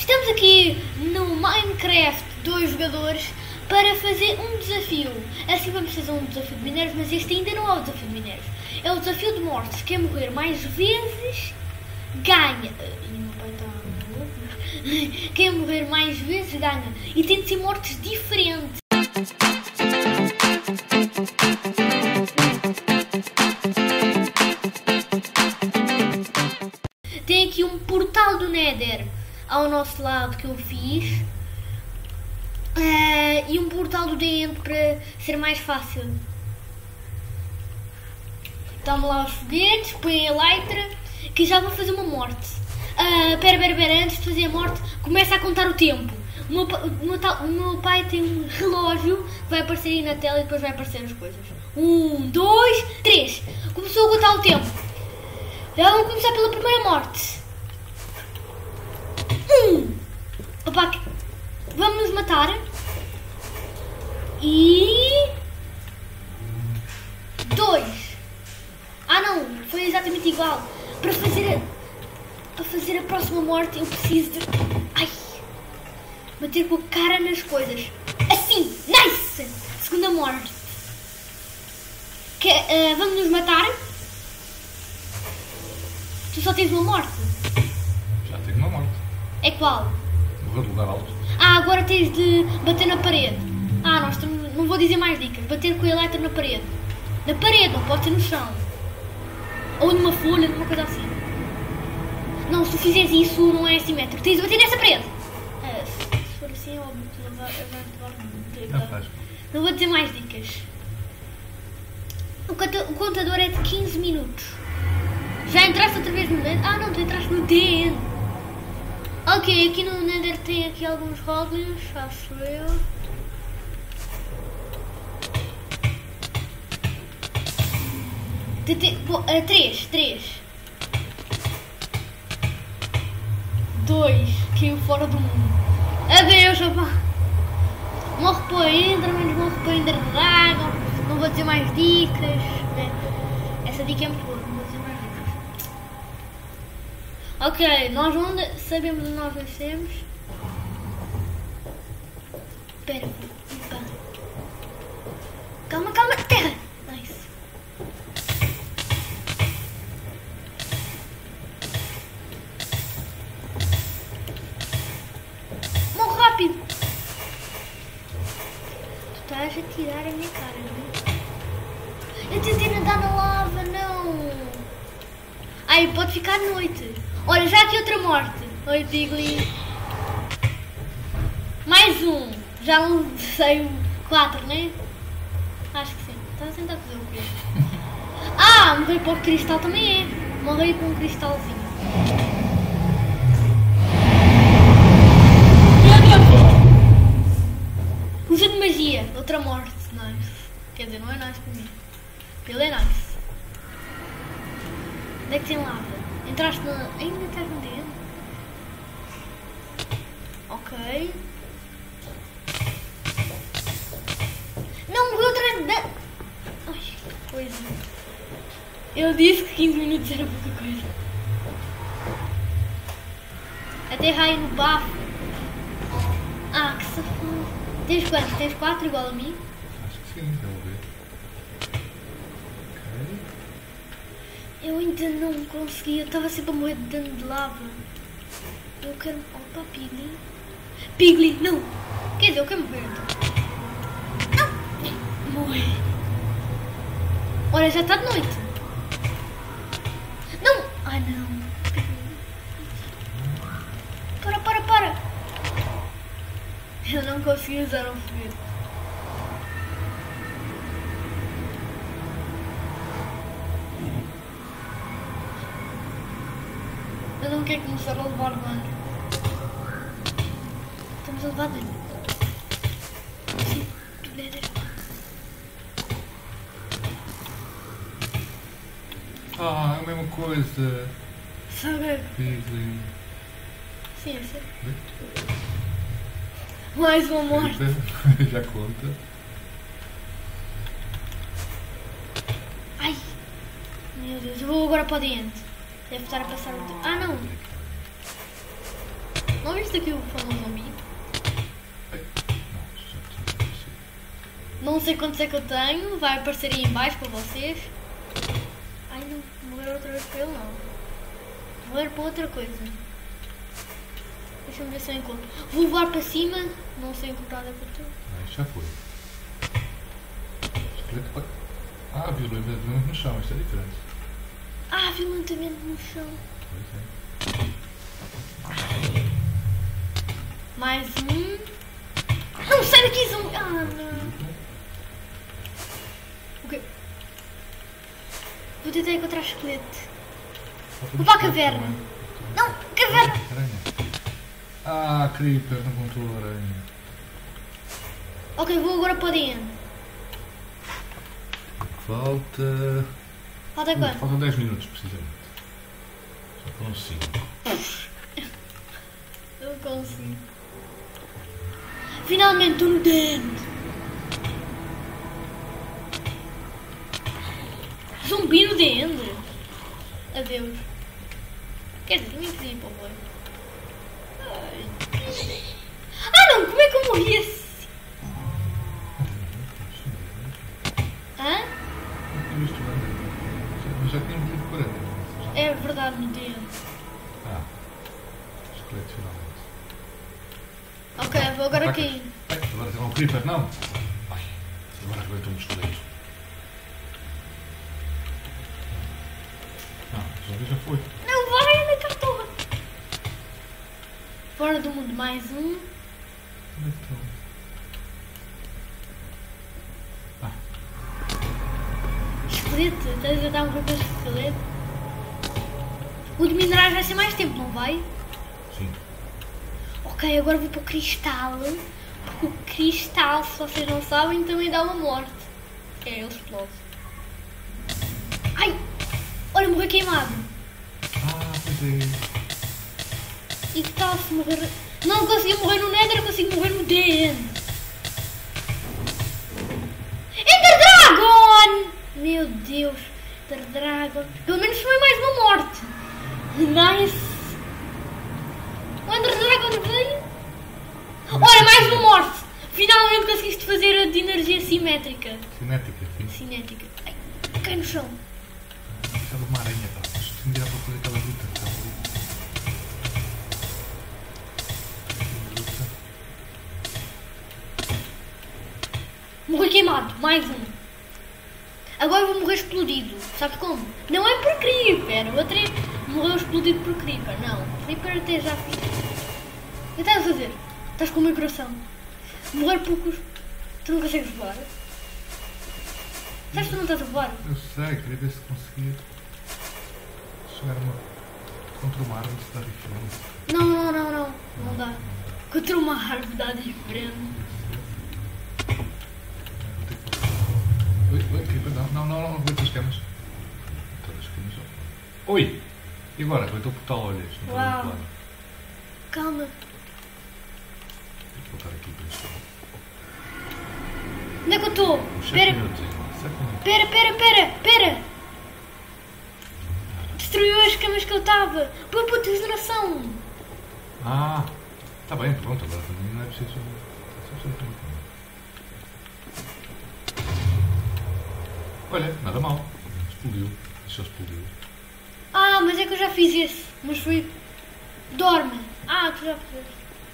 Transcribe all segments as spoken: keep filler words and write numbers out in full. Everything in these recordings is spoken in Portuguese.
Estamos aqui no Minecraft dois jogadores para fazer um desafio. Assim vamos fazer um desafio de minérios, mas este ainda não é o desafio de minérios. É o desafio de mortes. Quem morrer mais vezes ganha. E o meu pai está maluco, mas... Quem morrer mais vezes ganha. E tem de ser mortes diferentes. Tem aqui um portal do Nether ao nosso lado que eu fiz. Uh, e um portal do D End para ser mais fácil. Toma lá os foguetes, põe a Elytra, que já vou fazer uma morte. Uh, pera, pera, pera, antes de fazer a morte, começa a contar o tempo. O meu, o meu, o meu pai tem um relógio que vai aparecer aí na tela e depois vai aparecer as coisas. Um, dois, três. Começou a contar o tempo. Já vamos começar pela primeira morte. Um. Opa, vamos nos matar. E... Dois. Ah não, foi exatamente igual. Para fazer a... Para fazer a próxima morte eu preciso de... Ai. Bater com a cara nas coisas. Assim, nice. Segunda morte. Que, uh, vamos nos matar. Tu só tens uma morte? Já tenho uma morte. É qual? Morrer de lugar alto. Ah, agora tens de bater na parede. Ah, nós estamos... não vou dizer mais dicas. Bater com a Elytra na parede. Na parede, não pode ser no chão. Ou numa folha, numa coisa assim. Não, se tu fizeres isso, não é assimétrico. Tens de bater nessa parede. Ah, se, se for assim, é óbvio que tu vai levar... Não faz. Não vou dizer mais dicas. O, conta... o contador é de quinze minutos. Já entraste outra vez no Nether? Ah não, tu entraste no D End. Ok, aqui no Nether tem aqui alguns rótulos, acho eu. Três, três. Dois, caiu fora do mundo. Adeus, opa. Morre para Ender, menos morre para Ender Dragon. Não vou dizer mais dicas. Essa dica é muito boa, não vou dizer mais dicas. Ok, nós onde sabemos onde nós nascemos. Espera, opa. Calma, calma, terra. Nice. Morre rápido. Tu estás a tirar a minha cara, não é? Eu tentei nadar na lava, não. Ai, pode ficar de noite. Olha, já aqui outra morte. Oi, Pigli. Mais um. Já não sei, quatro, né? Acho que sim. Estás a tentar fazer o quê? Ah, morri para o cristal também é. Morri com um cristalzinho. Usa de magia. Outra morte. Nice. Quer dizer, não é nice para mim. Ele é nice. Onde é que tem lava? Entraste na... Ainda estás no dedo? Ok. Não, morreu atrás de... Ai, que coisa. Eu disse que quinze minutos era pouca coisa. Até raio no bafo. Ah, que safado. Tens quantos? Tens quatro igual a mim? Acho que sim, vamos ver. Eu ainda não consegui, eu estava sempre a morrer de dano de lava. Eu quero... Opa, Pigli. Pigli, não! Quer dizer, eu quero morrer então. Não! Morre. Olha, já está de noite. Não! Ai, não. Para, para, para. Eu não consegui usar um foguete. Eu não quero começar a levar dano. Estamos a levar dano. Sim, do Nether. Ah, é a mesma coisa. Sabe? Pigli. Sim, eu sei. Mais uma morte. Já conta. Ai. Meu Deus, eu vou agora para o diante. Deve estar a passar o tempo. Ah, não. Não viste aqui o famoso zumbi? Ai, não, já tinha aparecido. Não sei quantos é que eu tenho, vai aparecer aí em baixo para vocês. Ai não, morrer outra vez para ele não. Morrer para outra coisa. Deixa-me ver se eu encontro. Vou voar para cima, não sei encontrar nada para tu. Ah, já foi. Esqueleto. Olha. Ah, violentamente no chão, isto é diferente. Ah, violentamente no chão. Pois é. Mais um. Não, sai daqui, zumbi. Ah, não. O quê? Vou tentar encontrar esqueleto. Vou para a caverna. Não, caverna. Aranha. Ah, Creeper, não contou a aranha. Ok, vou agora para dentro. Falta. Falta Uh, quanto? faltam dez minutos, precisamente. Já foram cinco. Eu consigo. Finalmente estou no dente. Zumbi no dente. Adeus. Quer dizer, nem queria ir para o banho. Ai. Ah não, como é que eu morri assim? Hã? Não visto nada. Mas já tinha morrido quarenta. É verdade, no dente. Ah. Esqueleto finalmente. Ok, vou agora Ataca. cair. Ai, agora tem lá um Creeper, não? Ai, agora aguenta um esqueleto. Não, já, já foi. Não vai, anda cá, toma. Fora do mundo, mais um. Onde é que estão? Ah, Esqueleto, estás a dar um papel de esqueleto? O de minerais vai ser mais tempo, não vai? sim. Ok, agora vou para o cristal. Porque o cristal, se vocês não sabem, também dá uma morte. É, ele explode. Ai! Olha, morri queimado. Ah, pois é. E que tal se morrer... Não consegui morrer no Nether, consigo morrer no D N. Ender Dragon! Meu Deus, Ender Dragon. Pelo menos foi mais uma morte. Nice. O Ender Dragon veio. Olha, mais uma morte. Finalmente conseguiste fazer a de energia simétrica. Cinética, sim. Cinética. Ai, cai no chão. Aquela uma aranha, pá. Mas tenho de ir à procura daquela gruta. Aquela gruta. Morri queimado, mais um. Agora vou morrer explodido. Sabes como? Não é por Creeper. O outro é morreu explodido por Creeper. Não, Creeper até já fiz. O que estás a fazer? Estás com o meu coração. Morrer por cus... Tu não consegues voar? Sabes que tu não estás a voar? Eu sei, queria ver se conseguia chegar a uma... contra uma árvore se dá diferença. Não, não, não, não. Não dá. Contra uma árvore dá diferente. Oi, oi, Creeper, não, não, não, não, aguenta as camas. Todas as camas. Oi! E agora? Aguenta o portal, olha isto, não Uau. está muito claro. Calma. Tenho que voltar aqui para isto. Onde é que eu estou? Uns sete Espera, minutos ainda, sete minutos. espera, espera, espera, espera. Destruiu as camas que eu estava. Pô, pô, regeneração. Ah, está bem, pronto, agora também não é preciso. Só preciso ter um Olha, nada mal. Explodiu. Deixa explodiu. Ah, mas é que eu já fiz esse. Mas foi... Dorme. Ah, tu já fizeste.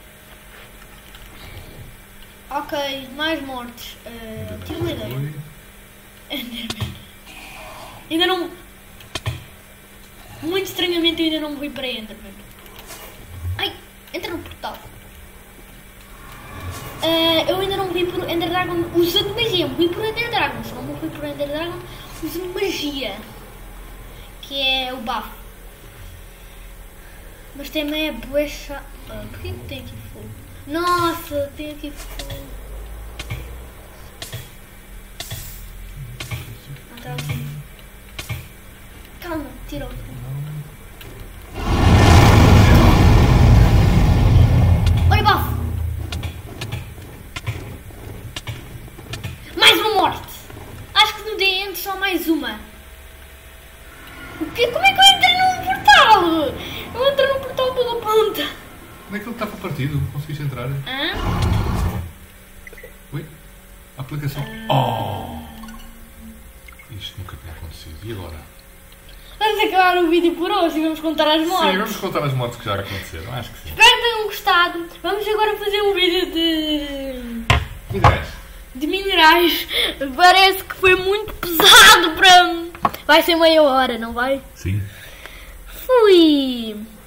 Ok, mais mortes. Uh, tive uma ideia. Enderman. Ainda não... Muito estranhamente eu ainda não morri para Enderman. Ai, entra no portal. Uh, eu ainda não morri por Ender Dragon usando magia. Morri por Ender Dragon. Só não morri por Ender Dragon usando magia. Que é o bafo. Mas também é bué chato. Ah, por que tem aqui fogo? Nossa, tem aqui fogo. Ah, tá aqui. Calma, tira o fogo. Olha o bafo. Mais uma morte. Acho que no D N só mais uma. O quê? Como é que eu entrei num portal? Eu entrei num portal pela ponta. Naquilo que estava partido, conseguiste entrar. Hã? Ui, a aplicação. Oh! Isto nunca tinha acontecido. E agora? Vamos acabar o vídeo por hoje e vamos contar as mortes. Sim, vamos contar as mortes que já aconteceram. Acho que sim. Espero que tenham gostado. Vamos agora fazer um vídeo de... Minerais. de minerais. Parece que foi muito pesado para... Vai ser meia hora, não vai? Sim. Fui!